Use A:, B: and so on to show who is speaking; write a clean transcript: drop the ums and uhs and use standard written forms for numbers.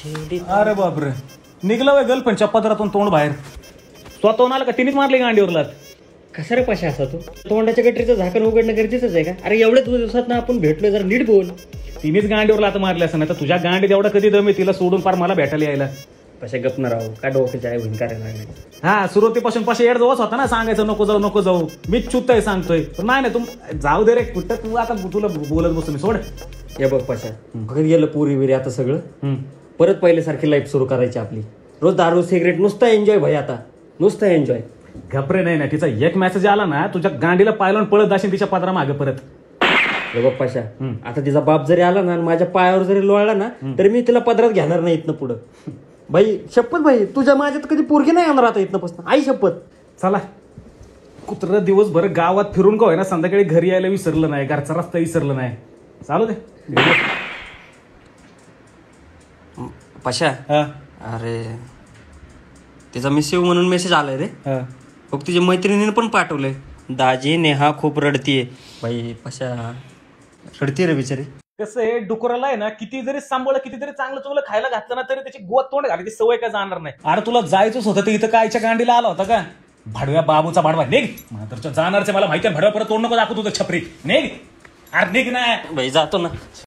A: अरे बापरे, निघला वय गर्लफ्रेंडच्या पदरातून तोंड बाहेर. स्वतःहून आला का तिनेच मारली गांडीवर लात.
B: कसा रे पाशा असा तू? तोंडाच्या गटरीचं झाकण उघडणं गरजेचंच आहे का? अरे एवढ्या दिवसात ना आपण भेटलोय, जरा नीट बोल.
A: तिनेच गांडीवर लात मारली असं, नाही तर तुझ्या गांडीत एवढा कधी दम आहे तिला सोडून पार मला भेटायला यायला.
B: पाशा गप न राहू, काय डोक्याच्या आहे होईन करायला लागले.
A: हा, सुरुवातीपासून पाशा एड जवळच होता ना सांगायचं नको जाऊ नको जाऊ. मीच चुकतोय सांगतोय, पण नाही तू जाऊ दे रे. कुठं तू आता तुला बोलत बसतो मी, सोड.
B: हे बघ पाशा, घरी गेलं पुरी बिरी आता सगळं परत पहिल्यासारखी लाईफ सुरू करायची आपली. रोज दारू सिगरेट नुसतं एन्जॉय भाई, आता नुसतं एन्जॉय.
A: घबरे नाही ना, तिचा एक मेसेज आला ना तुझ्या गांडीला पायला पळत जाशील तिच्या पदरा मागे परत.
B: हे बघ पाशा, आता तिचा बाप जरी आला ना आणि माझ्या पायावर जरी लोळला ना तरी मी तिला पदरात घेणार नाही इथनं पुढं. भाई शपथ भाई, तुझ्या माझ्यात कधी पोरगी नाही येणार आता इथनं पासून, आई शपथ.
A: चला, कुत्र दिवसभर गावात फिरून का होय ना संध्याकाळी घरी यायला विसरलं नाही, घरचा रस्ता विसरलं नाही. चालू दे
B: पाशा. अरे तिचा मिस म्हणून मेसेज आलाय रे. बघ तुझ्या मैत्रिणीने पण पाठवलंय. दाजी नेहा खूप रडतीये. बाई पाशा रडतीये रे बिचारी.
A: कसं आहे, डुकराला आहे ना किती जरी सांभाळ, किती जरी चांगलं चुंगलं खायला घातलं ना तरी त्याची गोत तोंड घाली, ती सवय काय जाणार नाही. अरे तुला जायचंच होतं ते, इथं कायच्या गांडीला आला होता का? भाडव्या बाबूचा भाडवा निघ. मात्र जाणारच मला माहिती आहे, भाडव्या परत तोंड नको दाखवू तुझं छपरी. निघ, अरे निघ ना.
B: बाई जातो ना.